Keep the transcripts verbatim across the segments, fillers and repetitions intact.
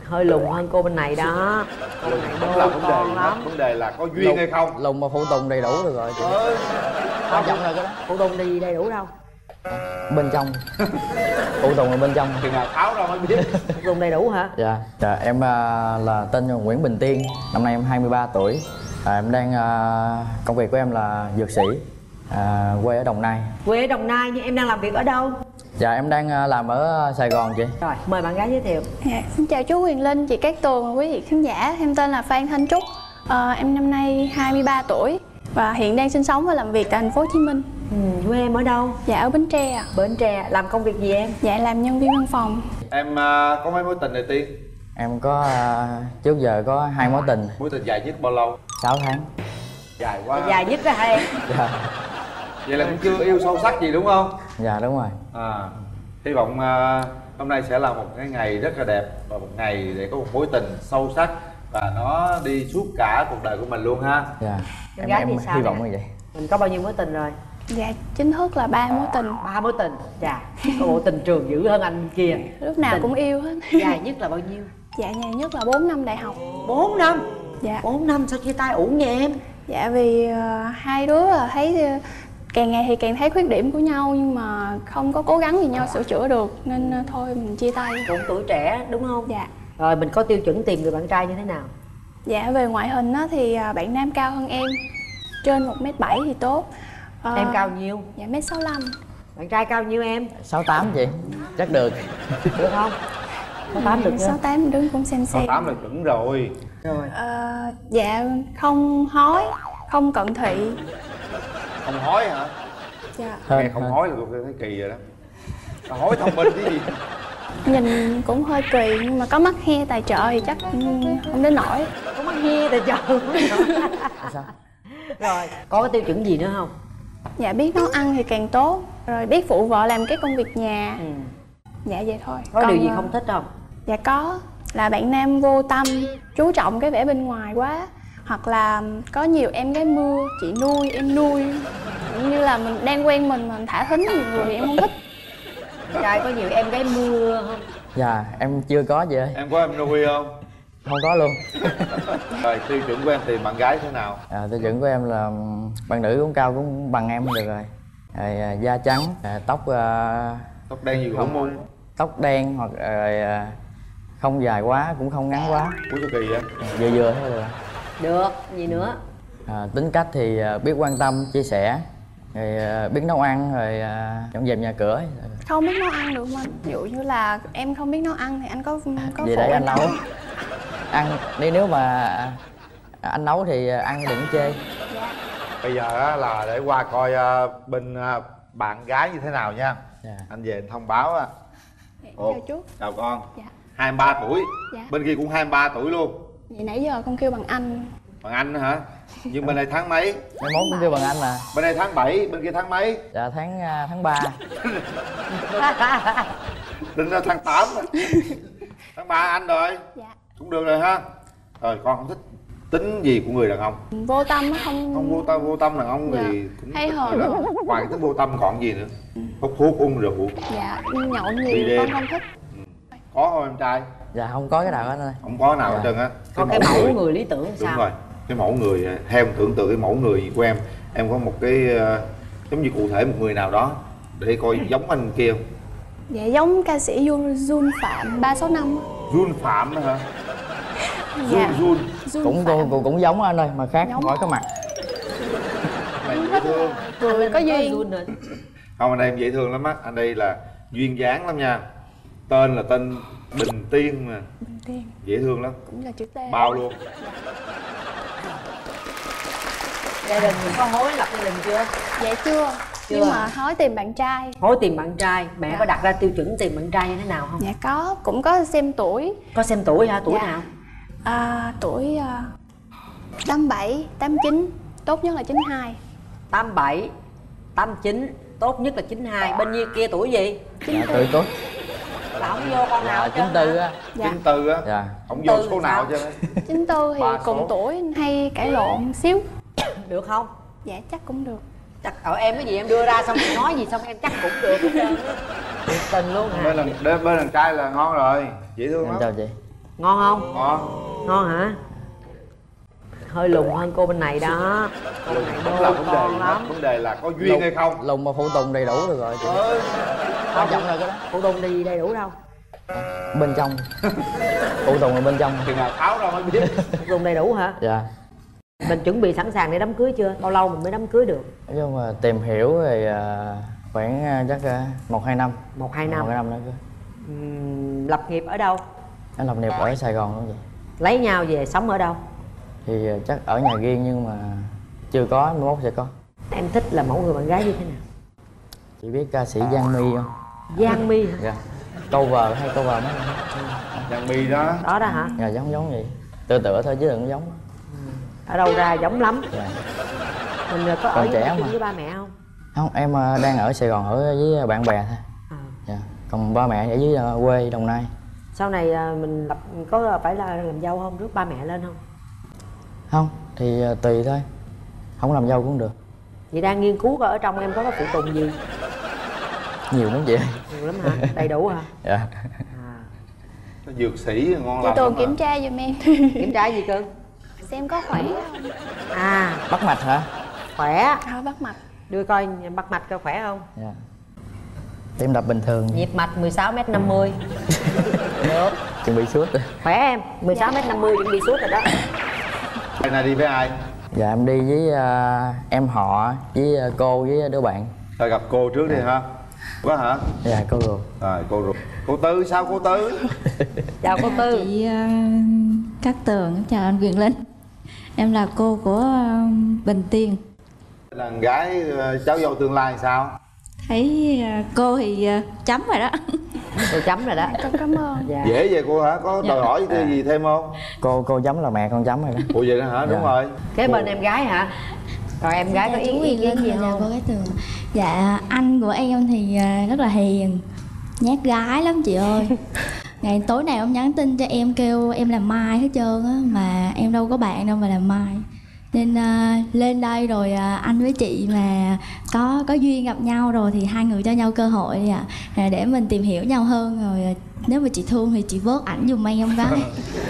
hơi lùn hơn cô bên này đó. Cô bên này Không đô là vấn đề con gì lắm. hết. Vấn đề là có duyên Lùn- hay không. Lùn mà phụ tùng đầy đủ được rồi chị. Ừ. Quan trọng là cái đó. Phụ tùng thì đầy đủ đâu. Bên trong. Phụ tùng là bên trong. Chừng nào tháo ra mới biết. Phụ tùng đầy đủ hả? Dạ. Dạ em à, là tên là Nguyễn Bình Tiên. Năm nay em hai mươi ba tuổi. À, em đang à, công việc của em là dược sĩ. À, quê ở Đồng Nai. Quê ở Đồng Nai nhưng em đang làm việc ở đâu? Dạ em đang à, làm ở Sài Gòn chị. Rồi mời bạn gái giới thiệu. Dạ, xin chào chú Quyền Linh, chị Cát Tường và quý vị khán giả. Em tên là Phan Thanh Trúc. Ờ, em năm nay hai mươi ba tuổi và hiện đang sinh sống và làm việc tại thành phố Hồ Chí Minh. Ừ, quê em ở đâu? Dạ ở Bến Tre ạ. Bến Tre. Làm công việc gì em? Dạ làm nhân viên văn phòng. Em à, có mấy mối tình này Tiên? Em có à, trước giờ có hai mối tình. Mối tình dài nhất bao lâu? sáu tháng. Dài quá. Dài nhất đó hả em? Dạ. Vậy là cũng chưa yêu sâu sắc gì đúng không? Dạ đúng rồi. À, hy vọng uh, hôm nay sẽ là một cái ngày rất là đẹp và một ngày để có một mối tình sâu sắc và nó đi suốt cả cuộc đời của mình luôn ha. Dạ. Em Em, gái em thì sao hy nè? vọng như vậy. Mình có bao nhiêu mối tình rồi? Dạ chính thức là ba mối tình. Ba mối tình. Dạ. Có bộ tình trường dữ hơn anh kia. Lúc nào Tình cũng yêu hết. dài nhất là bao nhiêu? Dạ dài nhất là bốn năm đại học. Bốn năm. Dạ. Bốn năm sao chia tay uổng vậy em? Dạ vì ờ, hai đứa là thấy ờ, càng ngày thì càng thấy khuyết điểm của nhau nhưng mà không có cố gắng gì nhau sửa chữa được nên ờ, thôi mình chia tay. Cũng tuổi trẻ đúng không? Dạ. Rồi mình có tiêu chuẩn tìm người bạn trai như thế nào? Dạ về ngoại hình á, thì à, bạn nam cao hơn em trên một mét bảy thì tốt. Ờ, Em cao nhiêu? Dạ mét sáu lăm. Bạn trai cao nhiêu em? sáu tám chị. Chắc được. Được không? Có tám được sáu chưa? tám đứng cũng xem Sáu xem. tám là chuẩn rồi. Rồi. Ờ, dạ không hói, không cận thị. Không hói hả? Dạ. Nghe không hói là tôi thấy kỳ rồi đó. Sao hói thông minh chứ gì? Nhìn cũng hơi kỳ nhưng mà có mắt he tài trợ thì chắc ừ, không đến nổi. Có mắt he thì chờ. Sao? Rồi, có cái tiêu chuẩn gì nữa không? Dạ biết nấu ăn thì càng tốt. Rồi biết phụ vợ làm cái công việc nhà. Ừ. Dạ vậy thôi. Có Còn, điều gì ờ, không thích không? Dạ có. Là bạn nam vô tâm, chú trọng cái vẻ bên ngoài quá. Hoặc là có nhiều em gái mưa, chị nuôi, em nuôi. Cũng như là mình đang quen mình mà mình thả thính nhiều người thì em không thích. Bạn trai có nhiều em gái mưa không? Dạ em chưa có gì ơi. Em có em nuôi không? Không có luôn. Rồi tiêu chuẩn của em tìm bạn gái thế nào? À, tiêu chuẩn của em là bạn nữ cũng cao cũng bằng em được rồi. Rồi, à, da trắng, à, tóc à, Tóc đen gì cũng muốn. tóc đen hoặc rồi, à, không dài quá cũng không ngắn quá. Ủa sao kỳ vậy? Vừa vừa thôi được. Được, gì nữa? À, tính cách thì à, biết quan tâm, chia sẻ, rồi à, biết nấu ăn, rồi à, dọn dẹp nhà cửa. Không biết nấu ăn được không anh? Ví dụ như là em không biết nấu ăn thì anh có có Vậy phụ để em anh nấu. Ăn đi, nếu mà anh nấu thì ăn đừng chê. Dạ. Bây giờ á, là để qua coi uh, bên uh, bạn gái như thế nào nha. Dạ. Anh về anh thông báo á. Dạ, Ồ, chào chú. chào con. Dạ. hai mươi ba tuổi. Dạ. Bên kia cũng hai mươi ba tuổi luôn. Vậy nãy giờ con kêu bằng anh. Bằng anh hả? Nhưng bên này tháng mấy? Mai mốt cũng kêu bằng anh mà. Bên này tháng bảy, bên kia tháng mấy? Dạ tháng à, tháng ba. Định ra tháng tám. Tháng ba anh rồi. Dạ. Cũng được rồi ha. Rồi con không thích tính gì của người đàn ông? Vô tâm á không. Không vô tâm, vô tâm đàn ông Dạ. thì cũng Hay thích hợt. rồi đó. Ngoài cái tính vô tâm còn gì nữa? Hút thuốc, uống rượu. Dạ nhậu Đi nhiều đêm. con không thích. Có không em trai? Dạ không có cái nào hết ơi. Không có nào hết Dạ. trơn á. Có cái mẫu người lý tưởng Đúng sao? rồi. Cái mẫu người, theo em tưởng tượng cái mẫu người của em, em có một cái uh, giống như cụ thể một người nào đó để coi giống anh kia không? Dạ giống ca sĩ Jun, Jun Phạm ba sáu năm. Jun Phạm đó hả? Jun, Dạ. Jun. Jun Cũng Phạm. cũng, cũng giống anh ơi, mà khác Giống. mỗi cái mặt. Này dễ thương. Cười có duyên. Run rồi. Không, anh đây em dễ thương lắm á. Anh đây là duyên dáng lắm nha. Tên là tên Bình Tiên mà. Bình Tiên Dễ thương lắm. cũng là chữ T. Bao luôn. Gia đình mình có hối lập gia đình chưa? Dạ chưa. Chưa Nhưng à? mà hói tìm bạn trai. Hối tìm bạn trai. Mẹ Dạ. có đặt ra tiêu chuẩn tìm bạn trai như thế nào không? Dạ có, cũng có xem tuổi. Có xem tuổi hả? Tuổi Dạ. nào? À, tuổi à, tám bảy, tám chín, tốt nhất là chín hai. Tám bảy, tám chín, tốt nhất là chín hai. Bên như kia tuổi gì? Dạ tuổi tốt. Là không vô con nào Dạ hết chín trơn tư hả? á. Dạ. Chín tư á. Dạ. Không vô Tư số thì nào sao? chứ. chín tư thì Ba cùng số. tuổi hay cãi lộn xíu. Được không? Dạ chắc cũng được. Chắc ở em cái gì em đưa ra xong em nói gì xong em chắc cũng được hết trơn á. Thiệt tình luôn hả? Bên đàn, bên đàn trai là ngon rồi. Dễ thương Em lắm. chào chị. Ngon không? Ngon. Ngon hả? Hơi lùn hơn cô bên này đó. Cô bên này Không là đô vấn đề con gì hết. lắm. Vấn đề là có duyên hay không. Lùng mà phụ tùng đầy đủ được rồi chị. Ừ. Quan trọng là cái đó. Phụ tùng đi đầy đủ đâu? Bên trong. Phụ tùng là bên trong. Chừng nào tháo ra mới biết. Phụ tùng đầy đủ hả? Dạ. Mình chuẩn bị sẵn sàng để đám cưới chưa? Bao lâu mình mới đám cưới được? Nói chung là tìm hiểu rồi à, khoảng à, chắc à, một hai năm. Một hai năm. Một hai năm nữa cơ. Uhm, lập nghiệp ở đâu? Em lập nghiệp ở Sài Gòn luôn vậy. Lấy nhau về sống ở đâu? Thì à, chắc ở nhà riêng nhưng mà chưa có, mai mốt sẽ có. Em thích là mẫu người bạn gái như thế nào? Chị biết ca sĩ Giang My không? Giang My hả? Dạ. Cover hay cover mấy. Giang My đó. Đó đó hả? Dạ giống giống vậy. Tự tự thôi chứ đừng có giống. Ở đâu ra giống lắm? Dạ. Mình có ở Còn với, trẻ chung mà. với ba mẹ không? Không, em à, đang ở Sài Gòn ở với bạn bè thôi. À. Dạ. Còn ba mẹ ở dưới à, quê Đồng Nai. Sau này à, mình lập có phải là làm dâu không? Rước ba mẹ lên không? Không, thì à, tùy thôi. Không làm dâu cũng được. Chị đang nghiên cứu coi ở trong em có cái phụ tùng gì? Nhiều lắm chị. Nhiều lắm hả? Đầy đủ hả? Dạ. À. Nó dược sĩ ngon Chị lành Tường lắm kiểm mà. tra giùm em. Kiểm tra gì cưng? Xem có khỏe không? À, Bắt mạch hả? khỏe. Thôi bắt mạch. Đưa coi bắt mạch coi khỏe không? Dạ. Tim đập bình thường. Nhịp mạch mười sáu mét năm mươi. Được. Chuẩn bị suốt rồi. Khỏe em, mười sáu mét năm mươi chuẩn bị suốt rồi đó. Hôm nay đi với ai? Dạ em đi với à, em họ, với à, cô, với đứa bạn. Thôi gặp cô trước đi ha. Có hả? Dạ cô rồi. Rồi cô rồi. Cô Tư sao cô Tư? Chào cô Tư. Chị uh, Cát Tường, chào anh Quyền Linh. Em là cô của uh, Bình Tiên. Là con gái ờ, cháu dâu tương lai sao? Thấy uh, cô thì uh, chấm rồi đó. Tôi chấm rồi đó. Con cảm ơn. Dạ. Dễ vậy cô hả? Có đòi Dạ. hỏi cái gì thêm không? Cô cô chấm là mẹ con chấm rồi đó. Ủa vậy đó hả? Đúng Dạ. rồi. Kế bên em gái hả? Rồi em gái có Dạ, ý, chú ý Quyền kiến Linh gì và chào không? cô Cát Tường. Dạ anh của em thì uh, rất là hiền, nhát gái lắm chị ơi. Ngày tối nào ông nhắn tin cho em kêu em làm mai hết trơn á, mà em đâu có bạn đâu mà làm mai. Nên uh, lên đây rồi uh, anh với chị mà có có duyên gặp nhau rồi thì hai người cho nhau cơ hội à, à, để mình tìm hiểu nhau hơn rồi uh, nếu mà chị thương thì chị vớt ảnh giùm em cái.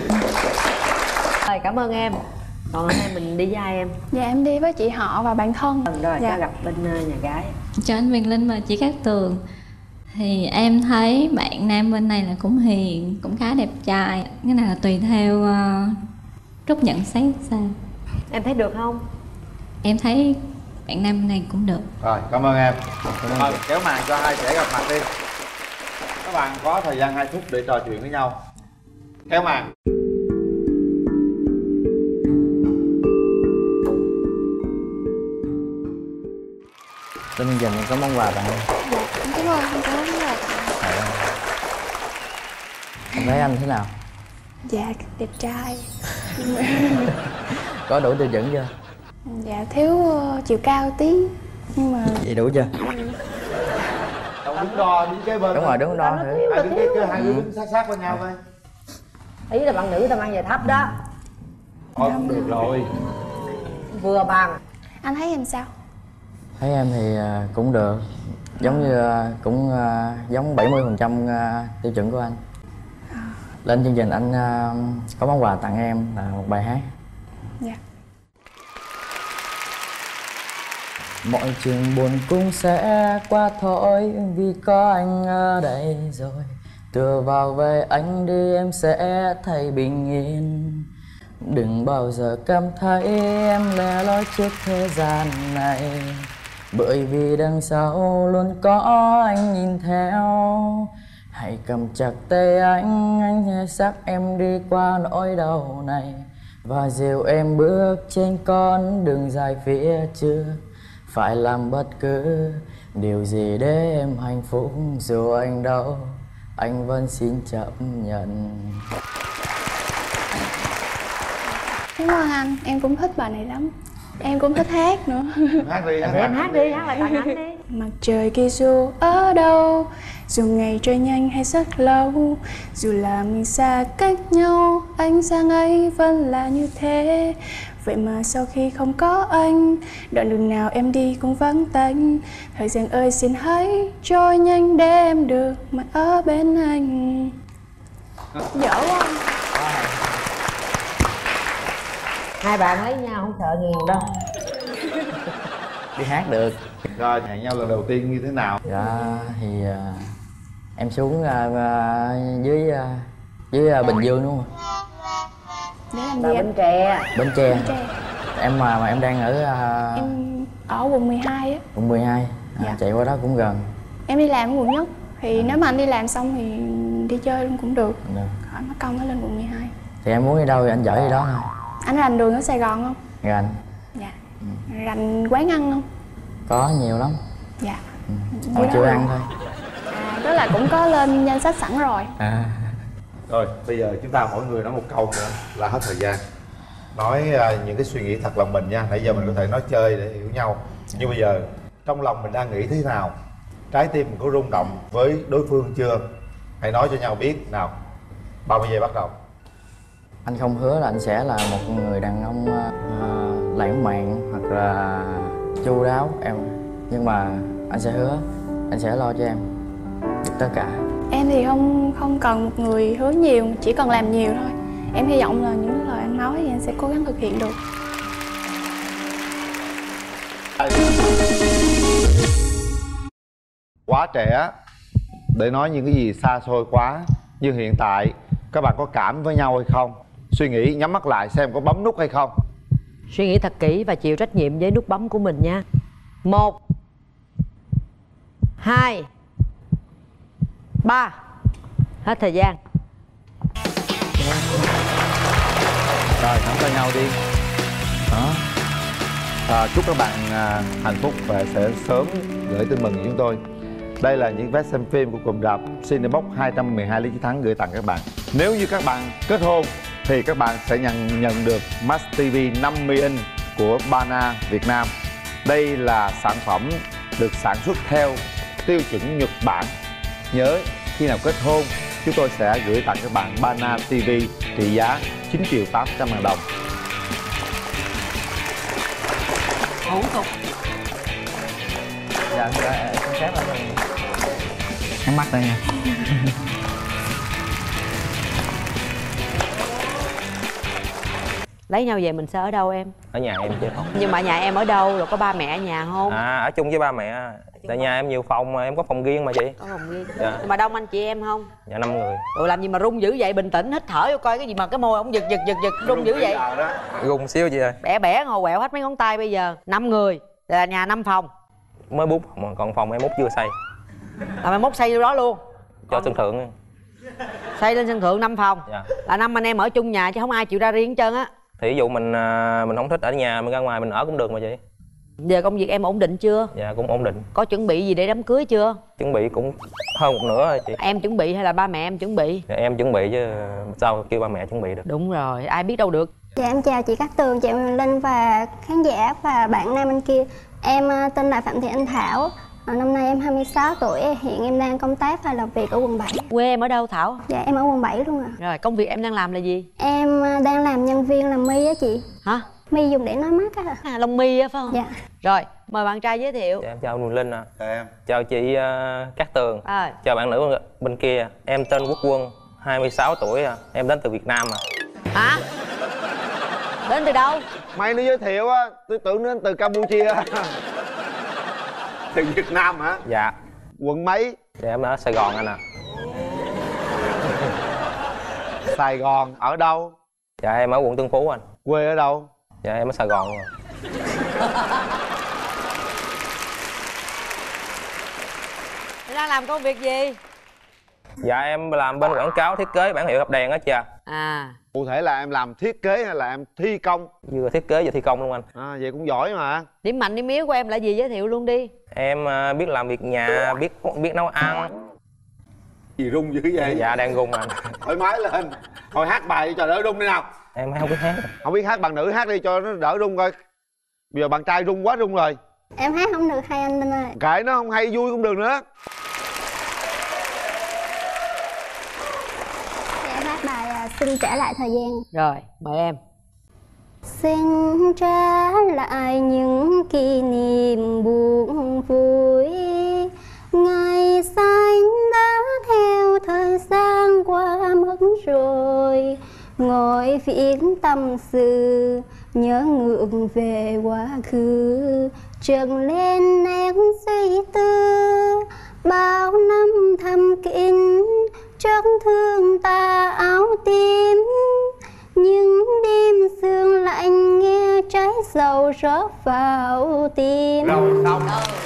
Rồi cảm ơn em. Còn hôm nay mình đi với ai em? Dạ em đi với chị họ và bạn thân. Rồi Dạ. cho gặp bên ờ, nhà gái. Cho anh Quyền Linh và chị Cát Tường. Thì em thấy bạn nam bên này là cũng hiền, cũng khá đẹp trai. Cái này là tùy theo uh, Trúc nhận xét sao. Em thấy được không? Em thấy bạn nam bên này cũng được. Rồi cảm ơn em. Thôi kéo màn cho hai trẻ gặp mặt đi. Các bạn có thời gian hai phút để trò chuyện với nhau. Kéo màn. Cho nên dành có món quà tặng em. Dạ em cảm ơn, em cảm ơn rất là. Em thấy anh thế nào? Dạ đẹp trai. Có đủ tiêu chuẩn chưa? Dạ thiếu uh, chiều cao tí. Nhưng mà Vậy đủ chưa? Đâu đứng đo đứng kế bên. Đúng rồi, đứng đo thử. Hai đứng kế hai đứa đứng sát sát với nhau coi. Ý là bạn nữ ta mang giày thấp đó. Thôi cũng được rồi. Vừa bằng. anh thấy em sao? Thấy em thì à, cũng được. Giống như à, cũng à, giống bảy mươi phần trăm à, tiêu chuẩn của anh. Lên chương trình anh à, có món quà tặng em là một bài hát. Dạ. Mọi chuyện buồn cũng sẽ qua thôi vì có anh ở đây rồi. Tựa vào vai anh đi em sẽ thấy bình yên. Đừng bao giờ cảm thấy em lẻ loi trước thế gian này, bởi vì đằng sau luôn có anh nhìn theo. Hãy cầm chặt tay anh, anh sẽ dắt em đi qua nỗi đau này và dìu em bước trên con đường dài phía trước. Phải làm bất cứ điều gì để em hạnh phúc, dù anh đau anh vẫn xin chấp nhận. Cảm ơn anh, em cũng thích bài này lắm. Em cũng thích hát nữa. Hát đi. Thì em hát đi, hát lại tặng anh đi. Mặt trời kia dù ở đâu, dù ngày trôi nhanh hay rất lâu, dù là mình xa cách nhau, ánh sáng ấy vẫn là như thế. Vậy mà sau khi không có anh, đoạn đường nào em đi cũng vắng tanh. Thời gian ơi xin hãy trôi nhanh để em được mãi ở bên anh. Dở quá. Hai bạn lấy nhau không sợ nghèo đâu. Đi hát được. Rồi hẹn nhau lần đầu tiên như thế nào? Dạ thì à, em xuống à, à, dưới à, dưới à, Bình Dương đúng không? Để làm Là gì Bến anh? Tre. Bến Tre. Tre. Em mà, mà em đang ở à, Em ở quận mười hai á. quận mười hai. À, Dạ. chạy qua đó cũng gần. Em đi làm ở quận nhất. Thì nếu mà anh đi làm xong thì đi chơi luôn cũng được. Được. Khỏi mất công nó lên quận mười hai. Thì em muốn đi đâu thì anh chở đi đó thôi. Anh rành đường ở Sài Gòn không? Rồi anh. Dạ. Rành quán ăn không? Có nhiều lắm. Dạ. Mà chưa ăn thôi. À, tức là cũng có lên danh sách sẵn rồi. À. Rồi bây giờ chúng ta mỗi người nói một câu nữa là hết thời gian. Nói à, những cái suy nghĩ thật lòng mình nha. Nãy giờ mình có thể nói chơi để hiểu nhau. Nhưng bây giờ trong lòng mình đang nghĩ thế nào? Trái tim mình có rung động với đối phương chưa? Hãy nói cho nhau biết nào. ba mươi giây bắt đầu. Anh không hứa là anh sẽ là một người đàn ông uh, lãng mạn hoặc là chu đáo em, nhưng mà anh sẽ hứa anh sẽ lo cho em được tất cả. Em thì không không cần một người hứa nhiều, chỉ cần làm nhiều thôi. Em hy vọng là những lời anh nói thì anh sẽ cố gắng thực hiện được. Quá trẻ để nói những cái gì xa xôi quá. Nhưng hiện tại các bạn có cảm với nhau hay không? Suy nghĩ, nhắm mắt lại xem có bấm nút hay không. Suy nghĩ thật kỹ và chịu trách nhiệm với nút bấm của mình nha. Một, hai, ba. Hết thời gian. Rồi nắm tay nhau đi. Đó. À, chúc các bạn à, hạnh phúc và sẽ sớm gửi tin mừng cho chúng tôi. Đây là những vé xem phim của cụm rạp Cinebox hai trăm mười hai Lý Chiến Thắng gửi tặng các bạn. Nếu như các bạn kết hôn thì các bạn sẽ nhận nhận được Max ti vi năm mươi inch của Bana Việt Nam. Đây là sản phẩm được sản xuất theo tiêu chuẩn Nhật Bản. Nhớ khi nào kết hôn chúng tôi sẽ gửi tặng các bạn Bana ti vi trị giá chín triệu tám trăm ngàn đồng. Thủ tục. Dạ, dạ em phép là em mắt đây nha. Lấy nhau về mình sẽ ở đâu em? Ở nhà em chứ. Nhưng mà nhà em ở đâu? Rồi có ba mẹ ở nhà không? À, ở chung với ba mẹ. Tại nhà em nhiều phòng mà em có phòng riêng mà chị. Có phòng riêng. Dạ. Nhưng mà đông anh chị em không? Dạ năm người. Rồi làm gì mà run dữ vậy? Bình tĩnh hít thở vô coi cái gì mà cái môi ông giật giật giật giật run dữ vậy? Rung xíu chị ơi. Bẻ bẻ ngồi quẹo hết mấy ngón tay bây giờ. Năm người là nhà năm phòng. Mới bốn phòng mà còn phòng em mốt chưa xây. Là mày mốt xây vô đó luôn. Cho sân thượng. Xây lên sân thượng năm phòng. Dạ. Là năm anh em ở chung nhà chứ không ai chịu ra riêng hết trơn á. Thì ví dụ mình mình không thích ở nhà mình ra ngoài mình ở cũng được mà chị. Giờ công việc em ổn định chưa? Dạ cũng ổn định. Có chuẩn bị gì để đám cưới chưa? Chuẩn bị cũng hơn một nửa rồi chị. Em chuẩn bị hay là ba mẹ em chuẩn bị? Dạ, em chuẩn bị chứ sao kêu ba mẹ chuẩn bị được. Đúng rồi, ai biết đâu được. Dạ em chào chị Cát Tường, chị Huyền Linh và khán giả và bạn nam bên kia. Em uh, tên là Phạm Thị Anh Thảo. uh, Năm nay em hai mươi sáu tuổi, hiện em đang công tác và làm việc ở quận bảy. Quê em ở đâu Thảo? Dạ em ở quận bảy luôn ạ. Rồi công việc em đang làm là gì? Em uh, đang làm nhân viên làm mi á chị. Hả? Mi dùng để nói mắt á. À, lông mi á phải không? Dạ. Rồi mời bạn trai giới thiệu. Dạ, em chào Huyền Linh ạ. Chào em. Chào chị uh, Cát Tường. À. Chào bạn nữ bên kia. Em tên Quốc Quân, hai mươi sáu tuổi. Em đến từ Việt Nam à. Hả? Đến từ đâu? May nó giới thiệu á, tôi tưởng đến từ Campuchia. Từ Việt Nam hả? Dạ. Quận mấy? Dạ em ở Sài Gòn anh ạ. Sài Gòn, ở đâu? Dạ em ở quận Tân Phú anh. Quê ở đâu? Dạ em ở Sài Gòn rồi. Em đang làm công việc gì? Dạ em làm bên quảng cáo thiết kế bản hiệu hộp đèn á chị à. À. Cụ thể là em làm thiết kế hay là em thi công? Vừa thiết kế vừa thi công luôn anh. À, vậy cũng giỏi mà. Điểm mạnh điểm yếu của em là gì, giới thiệu luôn đi. Em uh, biết làm việc nhà, biết biết nấu ăn. Gì rung dữ vậy? Dạ đang rung anh. Thoải mái lên. Thôi hát bài cho đỡ rung đi nào. Em không biết hát. Không biết hát, bạn nữ hát đi cho nó đỡ rung coi. Bây giờ bạn trai rung quá rung rồi. Em hát không được hay anh Linh ơi. Kệ nó, không hay vui cũng được nữa. Em hát bài uh, Xin trả lại thời gian. Rồi mời em. Xin trả lại những kỷ niệm buồn vui, ngày xanh đã theo thời gian qua mất rồi. Ngồi viết tâm sự, nhớ ngược về quá khứ, trừng lên nén suy tư, bao năm thầm kín chót thương ta áo tím. Những đêm sương lạnh nghe trái sầu rót vào tim. Rồi xong.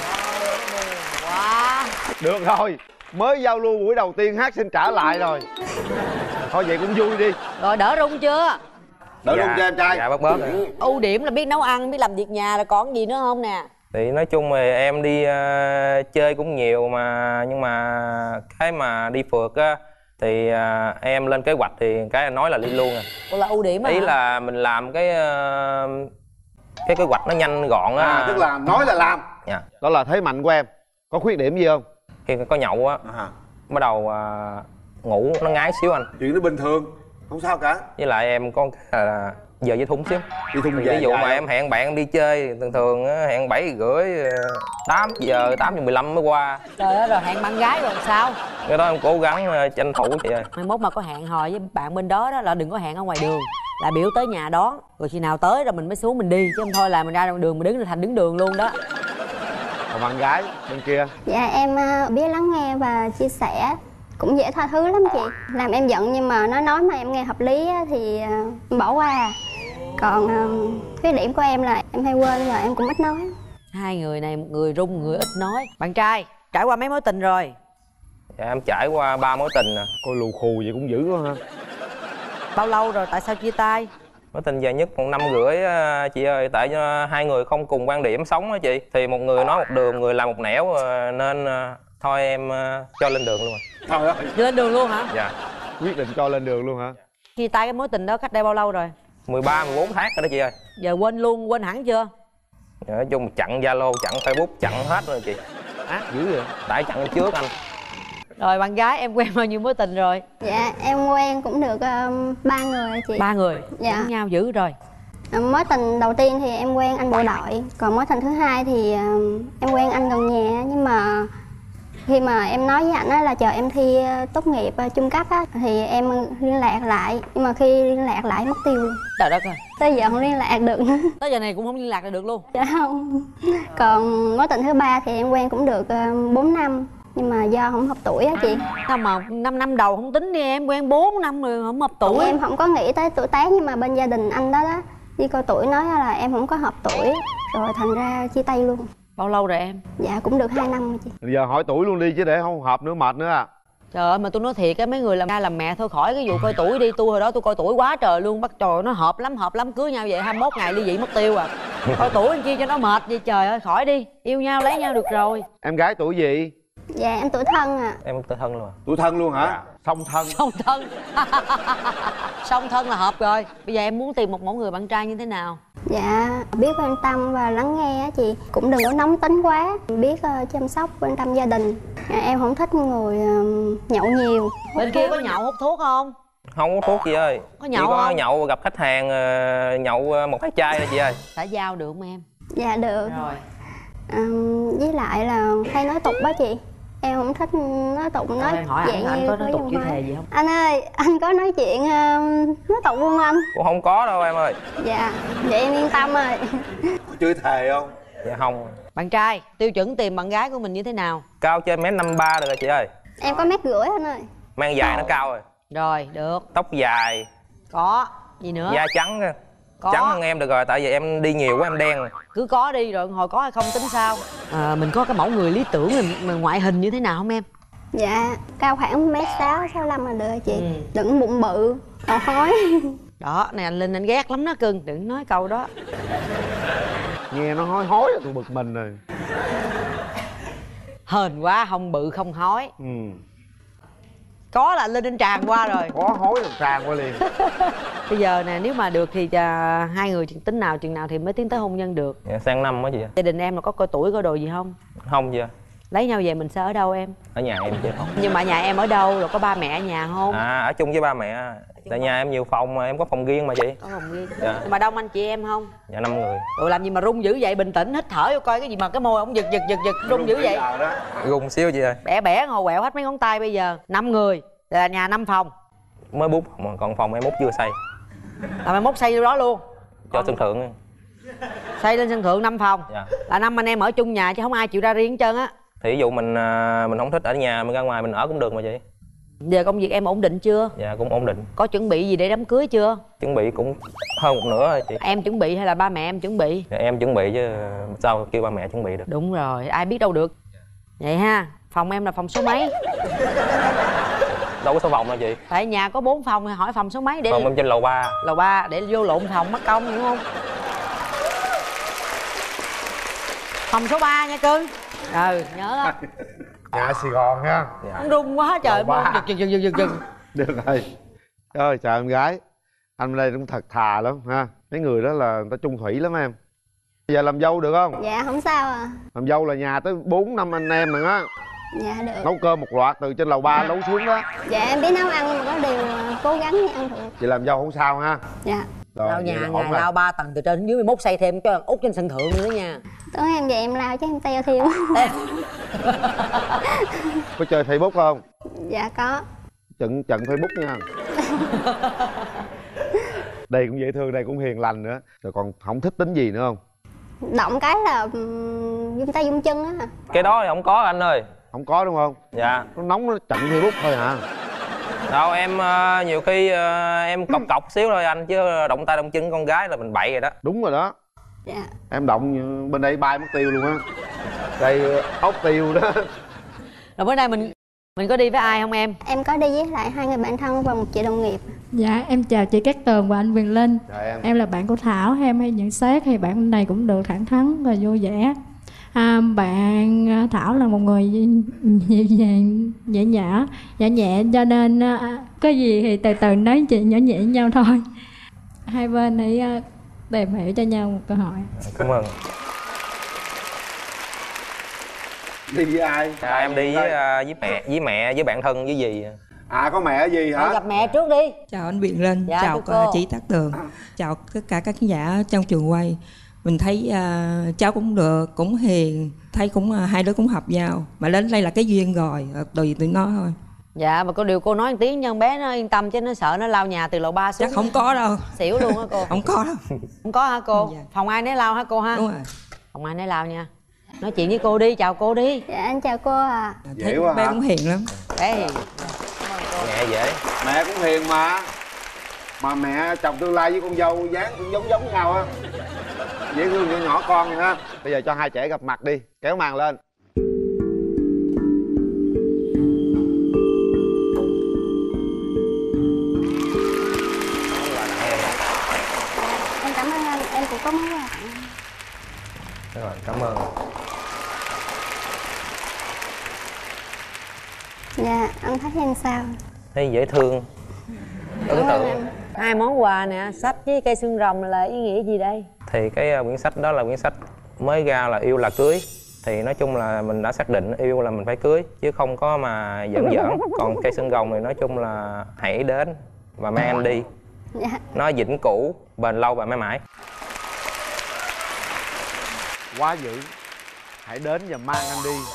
Wow. Được rồi, mới giao lưu buổi đầu tiên hát xin trả lại rồi. Thôi vậy cũng vui đi. Rồi đỡ run chưa? Đỡ Dạ, run cho em trai. Dạ bớt bớt rồi. Ưu điểm là biết nấu ăn, biết làm việc nhà, rồi còn gì nữa không nè? Thì nói chung thì em đi uh, chơi cũng nhiều mà, nhưng mà cái mà đi phượt á thì uh, em lên kế hoạch thì cái nói là đi luôn à. Ủa là ưu điểm à? Ý là mình làm cái uh, cái kế hoạch nó nhanh gọn á. À, tức là nói là làm. Dạ. Đó là thế mạnh của em. Có khuyết điểm gì không? Khi có nhậu á, À, bắt đầu uh, ngủ nó ngái xíu anh. chuyện đó bình thường, không sao cả. Với lại em có cái là giờ với thúng xíu. Đi thung Thì về ví dụ dài mà không? em hẹn bạn đi chơi thường thường á, hẹn bảy rưỡi tám giờ tám giờ mười lăm mới qua. Trời ơi, rồi hẹn bạn gái rồi sao? Cái đó em cố gắng ờ, tranh thủ chị ơi. Mai mốt mà có hẹn hò với bạn bên đó đó là đừng có hẹn ở ngoài đường, là biểu tới nhà đón, rồi khi nào tới rồi mình mới xuống mình đi, chứ không thôi là mình ra đường mình đứng là thành đứng đường luôn đó. Còn bạn gái bên kia? Dạ em à, biết lắng nghe và chia sẻ, cũng dễ tha thứ lắm chị. Làm em giận nhưng mà nó nói mà em nghe hợp lý á, thì à, em bỏ qua. Còn à, khuyết điểm của em là em hay quên và em cũng ít nói. Hai người này, một người run, một người ít nói. Bạn trai trải qua mấy mối tình rồi? Dạ em trải qua ba mối tình nè. Coi lù khù vậy cũng dữ quá ha. Bao lâu rồi, tại sao chia tay? Mối tình dài nhất một năm rưỡi á, chị ơi. Tại cho hai người không cùng quan điểm sống á chị. Thì một người nói một đường, một người làm một nẻo, nên thôi em cho lên đường luôn rồi. Trời ơi. Lên đường luôn hả? Dạ. Quyết định cho lên đường luôn hả? Chia tay cái mối tình đó cách đây bao lâu rồi? mười ba mười bốn tháng rồi đó chị ơi. Giờ quên luôn, quên hẳn chưa? Dạ, nói chung chặn Zalo, chặn Facebook, chặn hết rồi chị. Ác dữ vậy. Tại chặn trước anh. Rồi bạn gái em quen bao nhiêu mối tình rồi? Dạ em quen cũng được uh, ba người rồi chị. Ba người. Dạ. Giống nhau dữ rồi. À, mối tình đầu tiên thì em quen anh bộ đội, còn mối tình thứ hai thì uh, em quen anh gần nhà. Nhưng mà khi mà em nói với anh á là chờ em thi uh, tốt nghiệp uh, trung cấp á thì em liên lạc lại, nhưng mà khi liên lạc lại mất tiêu luôn. Trời đất ơi. Tới giờ không liên lạc được nữa. Tới giờ này cũng không liên lạc được luôn. Dạ không. Còn mối tình thứ ba thì em quen cũng được uh, bốn năm, nhưng mà do không hợp tuổi á chị. Sao mà năm năm đầu không tính đi em, quen bốn năm rồi không hợp tuổi. Em không có nghĩ tới tuổi tác, nhưng mà bên gia đình anh đó đó đi coi tuổi nói là em không có hợp tuổi, rồi thành ra chia tay luôn. Bao lâu rồi em? Dạ cũng được hai năm rồi chị. Bây giờ hỏi tuổi luôn đi chứ để không hợp nữa mệt nữa à. Trời ơi mà tôi nói thiệt á, mấy người làm cha làm mẹ thôi khỏi cái vụ coi tuổi đi. Tôi hồi đó tôi coi tuổi quá trời luôn, bắt trời nó hợp lắm, hợp lắm, cưới nhau vậy hai mươi mốt ngày ly dị mất tiêu à. Coi tuổi làm chi cho nó mệt vậy, trời ơi khỏi đi, yêu nhau lấy nhau được rồi. Em gái tuổi gì? Dạ em tuổi thân à. Em tự thân luôn à. Tuổi thân luôn hả? Song thân. Song thân. Song thân là hợp rồi. Bây giờ em muốn tìm một mẫu người bạn trai như thế nào? Dạ biết quan tâm và lắng nghe á chị, cũng đừng có nóng tính quá, biết uh, chăm sóc quan tâm gia đình. Dạ, em không thích người uh, nhậu nhiều. Bên kia có nhậu hút thuốc không? Không có thuốc chị ơi. Có nhậu chỉ có không? nhậu gặp khách hàng, nhậu một cái chai thôi chị ơi. Xã giao được không em? Dạ được. Rồi. À, với lại là hay nói tục đó chị, em không thích nói tục, nói em hỏi anh, anh có nói tục chữ thề gì không? Anh ơi, anh có nói chuyện uh, nói tục không anh? Cũng không có đâu em ơi. Dạ, vậy em yên tâm rồi. Có chửi thề không? Dạ không. Bạn trai, tiêu chuẩn tìm bạn gái của mình như thế nào? Cao trên mét năm ba được rồi chị ơi. Em có mét rưỡi anh ơi. Mang dài nó cao rồi. Rồi, được. Tóc dài. Có. Gì nữa? Da trắng. Có. Trắng hơn em được rồi, tại vì em đi nhiều quá em đen rồi. Cứ có đi rồi hồi có hay không tính sao. À, mình có cái mẫu người lý tưởng mình, mình ngoại hình như thế nào không em? Dạ, cao khoảng mét sáu, sáu lăm là được rồi chị. Ừ. Đừng bụng bự, đầu hói. Đó, này anh Linh anh ghét lắm đó cưng, đừng nói câu đó. Nghe nó hói hói là tôi bực mình rồi. Hên quá, không bự không hói. Ừ. Có là anh Linh anh tràn qua rồi. Có hói là tràn qua liền. Bây giờ nè, nếu mà được thì à, hai người chừng tính nào chừng nào thì mới tiến tới hôn nhân được? Dạ, sang năm á chị. Gia đình em là có coi tuổi coi đồ gì không? Không chị. Lấy nhau về mình sẽ ở đâu em? Ở nhà em chứ không. Nhưng mà nhà em ở đâu, rồi có ba mẹ ở nhà không? À, ở chung với ba mẹ. Tại nhà em nhiều phòng mà em có phòng riêng mà chị. Có phòng riêng. Dạ. Nhưng mà đông anh chị em không? Dạ năm người. Rồi làm gì mà run dữ vậy, bình tĩnh hít thở vô coi cái gì mà cái môi ông giật giật giật giật run dữ vậy. Rung xíu chị ơi. Bẻ bẻ ngồi quẹo hết mấy ngón tay bây giờ. Năm người là nhà năm phòng. mới bút mà còn phòng em mốt chưa xây. Là mai mốt xây vô đó luôn Cho sân thượng. Xây lên sân thượng năm phòng. Dạ. Là năm anh em ở chung nhà chứ không ai chịu ra riêng hết trơn á. Thì ví dụ mình à, mình không thích ở nhà, mình ra ngoài mình ở cũng được mà chị. Giờ công việc em ổn định chưa? Dạ cũng ổn định. Có chuẩn bị gì để đám cưới chưa? Chuẩn bị cũng hơn một nửa rồi chị. Em chuẩn bị hay là ba mẹ em chuẩn bị? Dạ, em chuẩn bị chứ sao kêu ba mẹ chuẩn bị được. Đúng rồi, ai biết đâu được. Vậy ha, phòng em là phòng số mấy? Đâu có số phòng đâu chị. Tại nhà có bốn phòng thì hỏi phòng số mấy để Phòng em trên lầu ba. Lầu ba để vô lộn phòng mất công đúng không? Phòng số ba nha cưng. Ừ, nhớ á. Nhà Sài Gòn nha. Dạ. Nó rung quá trời Lầu ba. ơi. Dừng dừng dừng dừng dừng. Được rồi. Ơi chào em gái. Anh đây cũng thật thà lắm ha. Mấy người đó là người ta chung thủy lắm em. Giờ làm dâu được không? Dạ không sao à. Làm dâu là nhà tới bốn năm anh em rồi á. Dạ được. Nấu cơm một loạt từ trên lầu ba nấu xuống đó. Dạ em biết nấu ăn nhưng mà có điều à, cố gắng đi ăn được. Chị làm dâu không sao ha. Dạ. Rồi, Lao vậy nhà là ổn ngày rồi. lao ba tầng từ trên đến dưới, mốt xây thêm cho út trên sân thượng nữa nha. Tối em về em lao chứ em teo thêm. Có chơi Facebook không? Dạ có. Trận trận Facebook nha. Đây cũng dễ thương, đây cũng hiền lành nữa. Rồi còn không thích tính gì nữa không? Động cái là um, dung tay dung chân á. Cái đó thì không có anh ơi. Không có đúng không? Dạ. Nó nóng nó trận Facebook thôi hả? Đâu em uh, nhiều khi uh, em cọc cọc xíu thôi anh, chứ động tay động chân con gái là mình bậy rồi đó. Đúng rồi đó. Dạ. Em động bên đây bay mất tiêu luôn á. Đây ốc tiêu đó. Rồi bữa nay mình mình có đi với ai không em? Em có đi với lại hai người bạn thân và một chị đồng nghiệp. Dạ em chào chị Cát Tường và anh Quyền Linh. Chào em. Em là bạn của Thảo, em hay nhận xét hay bạn này cũng được thẳng thắn và vui vẻ. À, bạn Thảo là một người dịu dàng, nhẹ nhã, nhẹ nhẹ cho nên à, có gì thì từ từ nói chuyện nhỏ nhẹ với nhau thôi. Hai bên hãy à, tìm hiểu cho nhau một cơ hội. Cảm ơn. Đi với ai? Dạ, em đi với, uh, với mẹ, với mẹ, với bạn thân, với dì. À có mẹ gì hả? Mẹ gặp mẹ trước đi. Chào anh Quyền Linh, Dạ, chào thưa cô. chị Cát Tường, chào tất cả các khán giả trong trường quay. Mình thấy uh, cháu cũng được, cũng hiền, thấy cũng uh, hai đứa cũng hợp nhau. Mà đến đây là cái duyên rồi, uh, tùy tụi nó thôi. Dạ mà có điều cô nói một tiếng cho con bé nó yên tâm chứ nó sợ nó lao nhà từ lầu ba xuống. Chắc không có đâu. Xỉu luôn á cô. Không có đâu. Không có hả cô? Dạ. Phòng ai nấy lao hả cô ha? Đúng rồi. Phòng ai nấy lao nha. Nói chuyện với cô đi, chào cô đi. Dạ em chào cô à. Dễ Thấy quá bé hả? cũng hiền lắm. Bé thì Mẹ dễ. Mẹ cũng hiền mà. Mà mẹ chồng tương lai với con dâu dáng cũng giống giống nhau á. Dễ thương nhỏ nhỏ con vậy ha. Bây giờ cho hai trẻ gặp mặt đi. Kéo màn lên. Em cảm ơn anh, em cũng có món quà. Rồi, cảm ơn. Dạ anh thấy em sao? Thấy dễ thương, ấn Cảm ơn tượng. anh. hai món quà nè, sách với cây xương rồng là ý nghĩa gì đây? Thì cái uh, quyển sách đó là quyển sách mới ra là Yêu Là Cưới. Thì nói chung là mình đã xác định yêu là mình phải cưới, chứ không có mà giỡn giỡn. Còn cây xương rồng thì nói chung là hãy đến và mang anh đi. Dạ. Nó vĩnh cửu, bền lâu và mãi mãi. Quá dữ. Hãy đến và mang anh đi.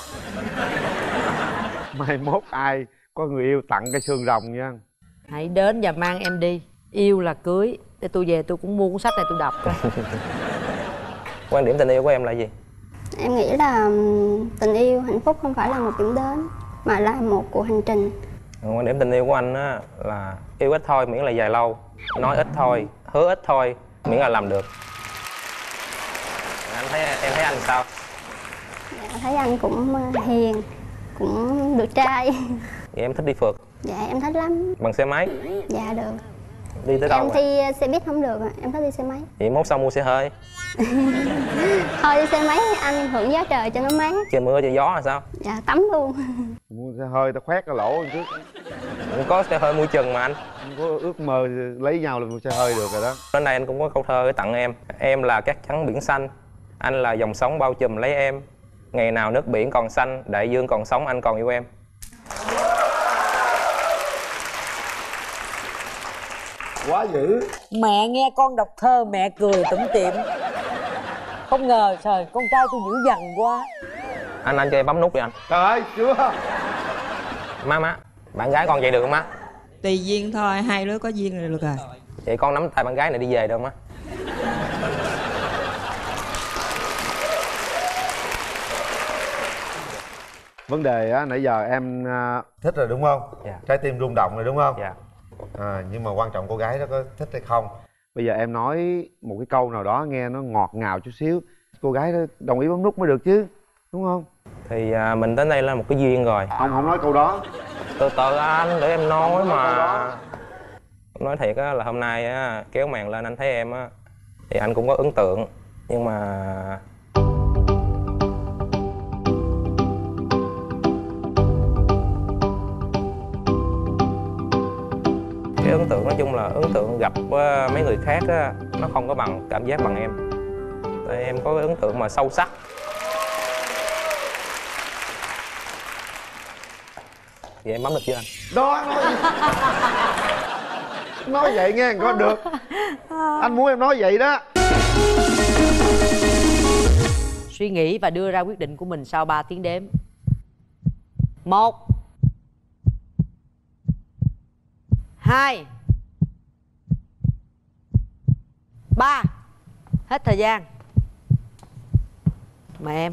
Mai mốt ai có người yêu tặng cây xương rồng nha. Hãy đến và mang em đi. Yêu là cưới. Để tôi về tôi cũng mua cuốn sách này tôi đọc coi. Quan điểm tình yêu của em là gì? Em nghĩ là ừm, tình yêu hạnh phúc không phải là một điểm đến mà là một cuộc hành trình. Quan điểm tình yêu của anh á là yêu ít thôi miễn là dài lâu, nói ít thôi, hứa ít thôi miễn là làm được. Anh thấy em thấy anh sao? Dạ, thấy anh cũng ờ, hiền, cũng được trai. Vậy em thích đi phượt Dạ em thích lắm. bằng xe máy, Dạ được. đi tới đâu Em rồi? thi ờ, xe buýt không được ạ, em thích đi xe máy. Vậy mốt sau mua xe hơi, Thôi đi xe máy anh hưởng gió trời cho nó mát. trời mưa trời gió là sao? Dạ tắm luôn. Mua xe hơi ta khoét cái lỗ trước. Cũng có xe hơi mui chừng mà anh. Không có ước mơ lấy nhau là mua xe hơi được rồi đó. Đến đây anh cũng có câu thơ để tặng em. Em là cát trắng biển xanh, anh là dòng sóng bao trùm lấy em. Ngày nào nước biển còn xanh, đại dương còn sống, anh còn yêu em. Quá dữ. Mẹ nghe con đọc thơ mẹ cười tủm tỉm. Không ngờ trời con trai tôi dữ dằn quá. Anh anh cho em bấm nút đi anh. Trời ơi chưa. Má má, bạn gái con chạy được không má? tùy duyên thôi, hai đứa có duyên rồi được rồi. Vậy con nắm tay bạn gái này đi về đâu má? Vấn đề á, nãy giờ em à, thích rồi đúng không? Dạ. Trái tim rung động rồi đúng không? Dạ. À, nhưng mà quan trọng cô gái đó có thích hay không. Bây giờ em nói một cái câu nào đó nghe nó ngọt ngào chút xíu, cô gái đó đồng ý bấm nút mới được chứ, đúng không? Thì à, mình đến đây là một cái duyên rồi. Không, không nói câu đó. Từ từ anh, để em nói mà. Nói thiệt á, là hôm nay á, kéo màn lên anh thấy em á, thì anh cũng có ấn tượng. Nhưng mà cái ấn tượng nói chung là ấn tượng gặp uh, mấy người khác á, nó không có bằng cảm giác bằng em. Tại em có cái ấn tượng mà sâu sắc. Vậy em bấm được chưa anh? Đó, nói nói vậy nghe có được. Anh muốn em nói vậy đó. Suy nghĩ và đưa ra quyết định của mình sau ba tiếng đếm. Một, hai, ba. Hết thời gian. Mời em.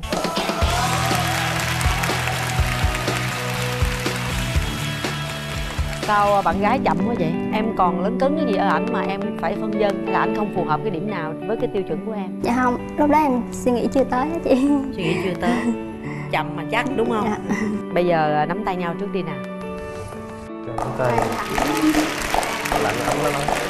Sao bạn gái chậm quá vậy? Em còn lấn cấn cái gì ở ảnh mà em phải phân vân là ảnh không phù hợp cái điểm nào với cái tiêu chuẩn của em? Dạ không, lúc đó em suy nghĩ chưa tới á chị. Suy nghĩ chưa tới. Chậm mà chắc đúng không? Dạ. Bây giờ nắm tay nhau trước đi nào. Nắm tay. Lạnh ấm nó nói.